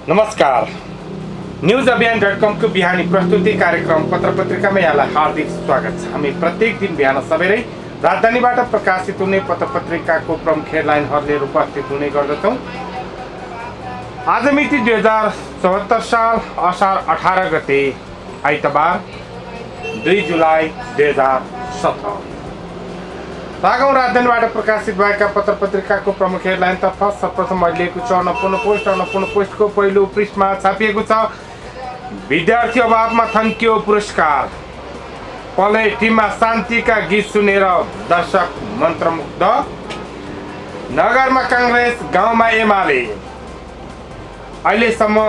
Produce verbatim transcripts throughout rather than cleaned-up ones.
नमस्कार। न्यूज अभियान डट कम को बिहानी प्रस्तुति कार्यक्रम पत्र पत्रिका में यहाँलाई हार्दिक स्वागत छ। हामी प्रत्येक दिन बिहान सबेरै राजधानीबाट प्रकाशित हुने पत्र पत्रिकाको प्रमुख हेडलाइनहरूले उपस्थित हुने गर्दछौँ। आज मिति दुई हजार चौहत्तर साल असार अठारह गते आइतबार दुई जुलाई दुई हजार सत्रह। लागौं राजधानीबाट प्रकाशित भएका पत्र पत्रिकाको प्रमुख हेडलाइनतर्फ। सर्वप्रथम अहिलेको छ अन्नपूर्ण पोस्ट। अन्नपूर्ण पोस्टको पहिलो पृष्ठमा छापिएको छ, विद्यार्थी अभावमा थन्कियो पुरस्कार। पले टिममा शान्तिका गीत सुनेर दर्शक मन्त्रमुग्ध। नगरमा कांग्रेस, गाउँमा एमाले। अहिलेसम्म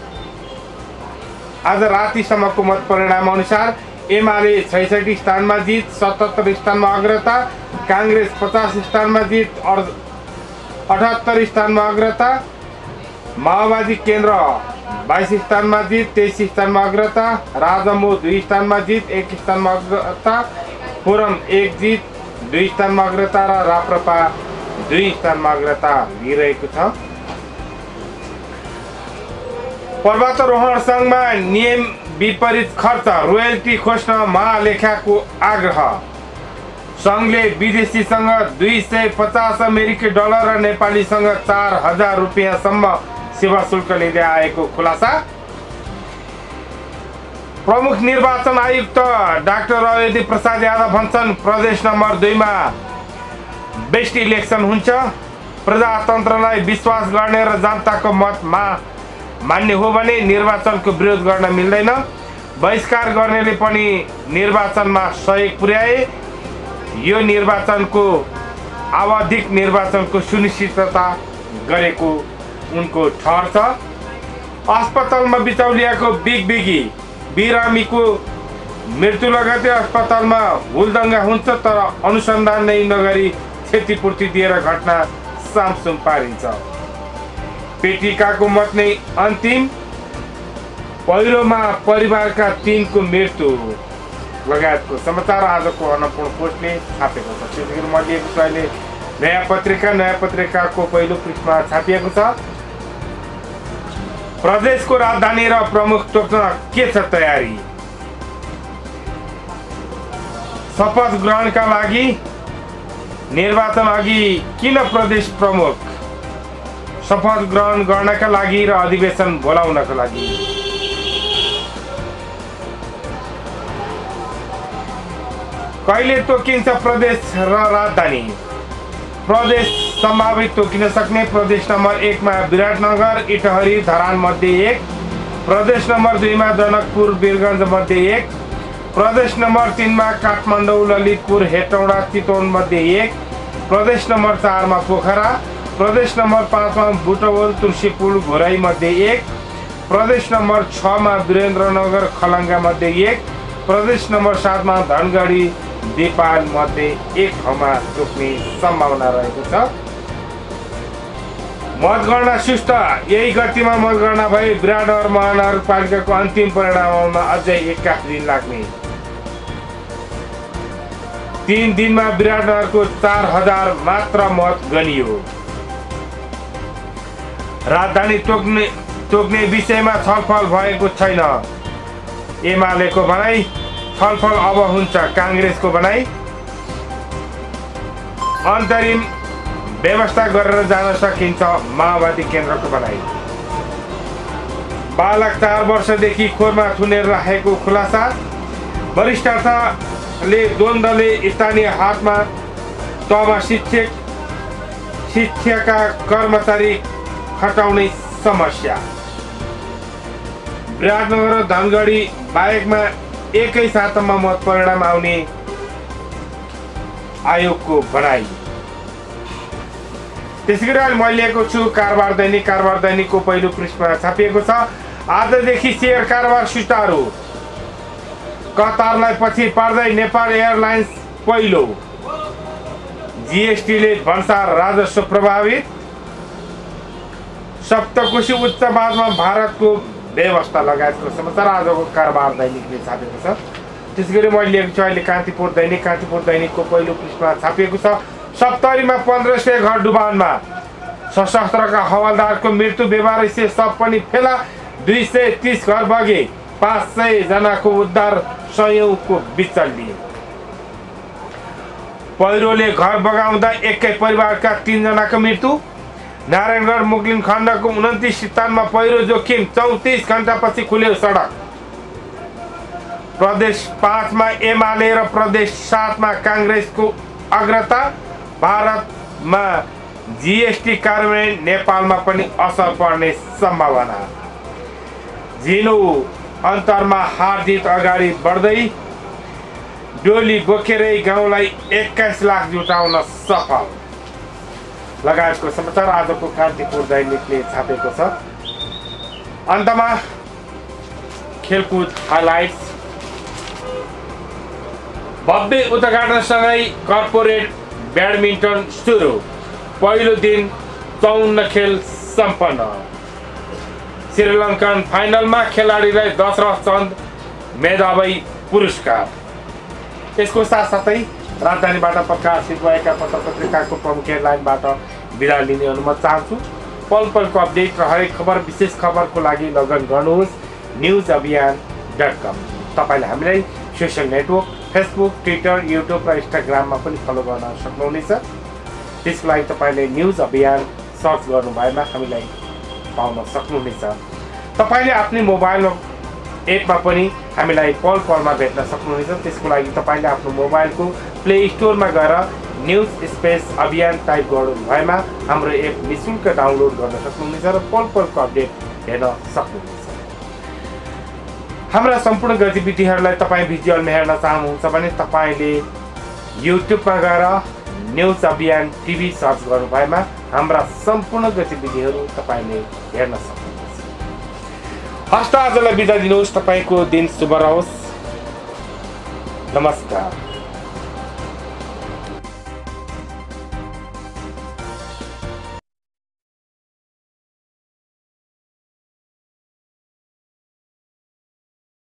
आज रातिसम्मको मत परिणाम अनुसार एमाले छैसठी स्थानमा जित, सतहत्तर स्थानमा अग्रता। कांग्रेस पचास स्थानमा जित, अठहत्तर स्थानमा अग्रता। माओवादी केन्द्र बाइस स्थानमा जित, तेइस स्थानमा अग्रता। राजमो दुई स्थानमा जित, एक स्थानमा अग्रता। फोरम एक जित, दुई स्थानमा अग्रता र राप्रपा दुई स्थानमा अग्रता लिइरहेको छ। पर्वतारोहण संघमा नियम विपरीत खर्च, रोयल्टी खोज्न महालेखाको आग्रह। संघले विदेशीसँग दुई सय पचास अमेरिकी डलर र नेपालीसँग चार हजार रुपियाँसम्म सेवा शुल्क लिँदै आएको खुलासा। प्रमुख निर्वाचन आयुक्त डाक्टर अयोधी प्रसाद यादव भन्छन्, प्रदेश नम्बर दुईमा बेस्ट इलेक्सन हुन्छ। प्रजातन्त्रलाई विश्वास गर्ने र जनताको मतमा मान्ने हो भने निर्वाचनको विरोध गर्न मिल्दैन। बहिष्कार गर्नेले पनि निर्वाचनमा सहयोग पुर्याए। यो निर्वाचनको आवधिक निर्वाचनको सुनिश्चितता गरेको उनको ठहर छ। अस्पतालमा बिचौलियाको बिगबिगी, बिरामीको मृत्यु लगतै अस्पतालमा हुलदङ्गा हुन्छ तर अनुसन्धान नै नगरी क्षतिपूर्ति दिएर घटना सामसुम पारिन्छ। पेटिकाको मत नै अन्तिम, पहिरोमा परिवारका तीनको मृत्यु लगायतको समाचार आजको अन्नपूर्ण पोस्टले छापेको छ। त्यसैगरी म लिएको छु अहिले नयाँ पत्रिका। नयाँ पत्रिकाको पहिलो पृष्ठमा छापिएको छ, प्रदेशको राजधानी र प्रमुख तोक्न के छ तयारी। शपथ ग्रहणका लागि निर्वाचन अघि किन प्रदेश प्रमुख शपथ ग्रहण गर्नका लागि र अधिवेशन बोलाउनका लागि। कहिले तोकिन्छ प्रदेश र राजधानी। प्रदेश सम्भावित तोकिन सक्ने प्रदेश नम्बर एकमा विराटनगर, इटहरी, धरान मध्ये एक। प्रदेश नम्बर दुईमा जनकपुर, वीरगञ्ज मध्ये एक। प्रदेश नम्बर तीनमा काठमाडौँ, ललितपुर, हेटौडा, चितवन मध्ये एक। प्रदेश नम्बर चारमा पोखरा। प्रदेश नम्बर पाँचमा बुटवल, तुलसीपुर, घोराई मध्ये एक। प्रदेश नम्बर छमा वीरेन्द्रनगर, खलङ्गा मध्ये एक। प्रदेश नम्बर सातमा धनगढी, नेपाल मध्ये एक ठाउँमा तोक्ने सम्भावना रहेको छ। मतगणना सुस्त, यही गतिमा मतगणना भए विराटनगर महानगरपालिकाको अन्तिम परिणाममा अझै एक्काइस दिन लाग्ने। तीन दिनमा विराटनगरको चार हजार मात्र मत गनियो। राजधानी तोक्ने तोक्ने विषयमा छलफल भएको छैन, एमालेको भनाई। छलफल अब हुन्छ, कांग्रेसको भनाई। अन्तरिम व्यवस्था गरेर जान सकिन्छ, माओवादी केन्द्रको भनाई। बालक चार वर्षदेखि खोरमा थुनेर राखेको खुलासा। वरिष्ठताले द्वन्द्वले स्थानीय हातमा तहमा शिक्षक शिक्षाका कर्मचारी खटाउने समस्या। विराटनगर र धनगढी बाहेकमा एकै सातामा मत परिणाम आउने आयोगको भनाई। त्यसैगरी अहिले मैले लिएको छु कारोबार दैनिक। कारोबार दैनिकको पहिलो पृष्ठमा छापिएको छ, आजदेखि शेयर कारोबार सुचारू। कतारलाई पछि पार्दै नेपाल एयरलाइन्स पहिलो। जीएसटीले भन्सार राजस्व प्रभावित। सप्तकोशी उच्चवादमा भारतको व्यवस्था लगायतको समाचार आजको कारोबार दैनिकले छापेको छ। त्यसैगरी मैले लिएको छु अहिले कान्तिपुर दैनिक। कान्तिपुर दैनिकको पहिलो पृष्ठमा छापिएको छ, सप्तरीमा पन्ध्र सय घर डुबानमा। सशस्त्रका हवलदारको मृत्यु बेवारसी सब पनि फेला दुई सय तीस घर बगे पाँच सय जनाको उद्धार सयौंको बिचल्लिए पहिरोले घर बगाउँदा एकै परिवारका तीन जनाको मृत्यु नारायणगढ मुगलिन खण्डको उन्तिस स्थानमा पहिरो जोखिम चौतीस घण्टापछि खुल्यो सडक प्रदेश पाँचमा एमाले र प्रदेश सातमा कांग्रेसको अग्रता भारतमा जीएसटी कार्यान्वयन नेपालमा पनि असर पर्ने सम्भावना झिनो अन्तरमा हार जित अगाडि बढ्दै डोली बोकेरै गाउँलाई एक्काइस लाख जुटाउन सफल लगायतको समाचार आजको कान्तिपुर दैनिकले छापेको छ। अन्तमा खेलकुद हाइलाइट्स भव्य उद्घाटनसँगै कर्पोरेट ब्याडमिन्टन सुरु पहिलो दिन चौन्न खेल सम्पन्न श्रीलङ्कन फाइनलमा खेलाडीलाई दशरथ चन्द मेधावी पुरस्कार। यसको साथसाथै राजधानीबाट प्रकाशित भएका पत्र पत्रिकाको प्रमुख हेडलाइनबाट बिदा लिने अनुमति चाहन्छु। पल पलको अपडेट र हरेक खबर विशेष खबरको लागि लगन गर्नुहोस् न्युज अभियान डट कम। तपाईँले हामीलाई social network Facebook Twitter YouTube र इन्स्टाग्राममा पनि फलो गर्न सक्नुहुनेछ। त्यसको लागि तपाईँले न्युज अभियान सर्च गर्नु भएमा हामीलाई पाउन सक्नुहुनेछ। तपाईँले आफ्नै मोबाइल एपमा पनि हामीलाई पल पलमा भेट्न सक्नुहुनेछ। त्यसको लागि तपाईँले आफ्नो मोबाइलको प्ले स्टोरमा गएर न्युज स्पेस अभियान टाइप गर्नु भएमा हाम्रो एप निःशुल्क डाउनलोड गर्न सक्नुहुनेछ र पल पलको अपडेट हेर्न सक्नुहुनेछ। हाम्रा सम्पूर्ण गतिविधिहरूलाई तपाईँ भिजुअलमा हेर्न चाहनुहुन्छ भने तपाईँले युट्युबमा गएर न्युज अभियान टिभी सर्च गर्नु भएमा हाम्रा सम्पूर्ण गतिविधिहरू तपाईँले हेर्न सक्नुहुन्छ। हस्त आजलाई बिदा दिनुहोस्। तपाईँको दिन शुभ रहोस्। नमस्कार।